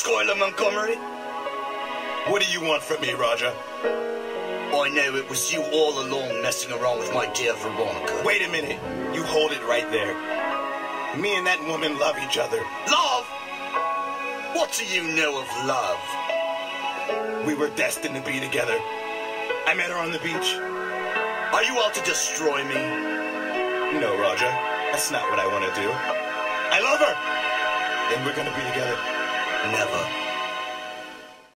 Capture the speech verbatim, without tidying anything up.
Schuyler Montgomery? What do you want from me, Roger? I know it was you all along messing around with my dear Veronica. Wait a minute. You hold it right there. Me and that woman love each other. Love? What do you know of love? We were destined to be together. I met her on the beach. Are you out to destroy me? No, Roger. That's not what I want to do. I love her. And we're going to be together. Never.